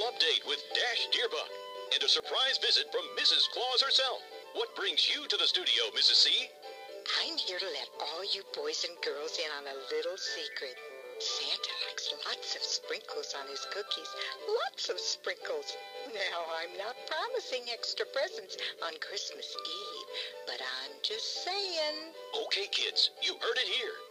update with Dash Deerbuck and a surprise visit from Mrs. Claus herself. What brings you to the studio, Mrs. C? I'm here to let all you boys and girls in on a little secret. Santa likes lots of sprinkles on his cookies. Lots of sprinkles. Now, I'm not promising extra presents on Christmas Eve, but I'm just saying. Okay, kids, you heard it here.